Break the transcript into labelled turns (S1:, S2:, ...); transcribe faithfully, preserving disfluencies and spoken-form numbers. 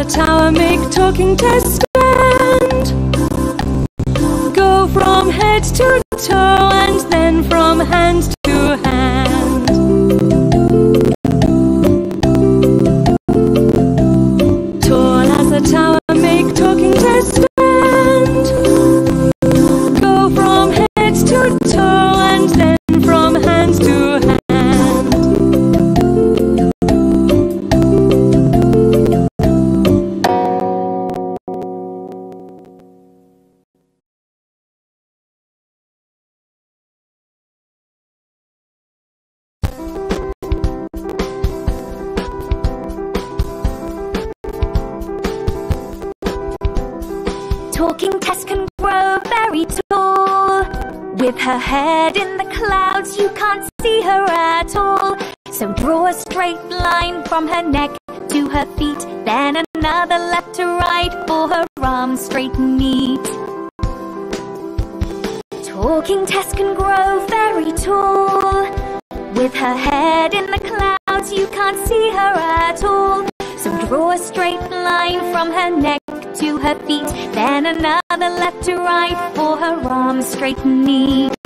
S1: tower, make talking Tess stand. Go from head to toe and then from hand to hand. Tall as a tower, make talking Tess stand. Go from head to toe and then from hand to hand.
S2: Talking Tess can grow very tall. With her head in the clouds, you can't see her at all. So draw a straight line from her neck to her feet, then another left to right for her arms straight and neat. Talking Tess can grow very tall. With her head in the clouds, you can't see her at all. So draw a straight line from her neck to her feet, then another left to right for her arms straight and neat.